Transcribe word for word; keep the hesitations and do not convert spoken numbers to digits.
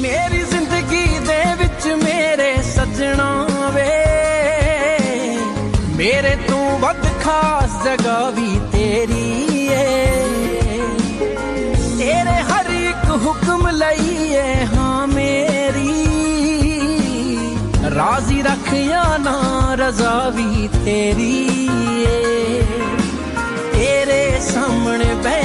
मेरी जिंदगी दे विच मेरे सजना वे, मेरे तू वध खास जगह भी तेरी है। तेरे हर एक हुक्म लईए हाँ मेरी, राजी रख या ना रजा भी तेरी है। तेरे सामने